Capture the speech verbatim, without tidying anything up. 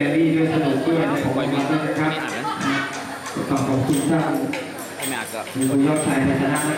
รี่ด้วยสนุกด้วยนะผมนะครับขอบคุณท่านไม่อาจจะมีคุณยอดชายในชนะ